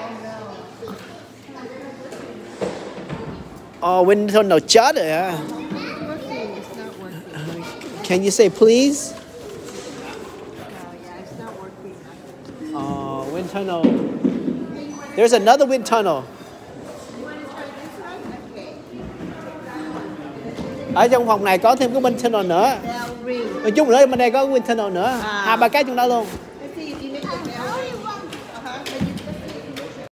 wind tunnel chết rồi hả? Can you say please? Wind tunnel. There's another wind tunnel. Ở trong phòng này có thêm cái wind tunnel nữa. Nói chung nữa bên đây có wind tunnel nữa. 2-3 cái trong đó luôn.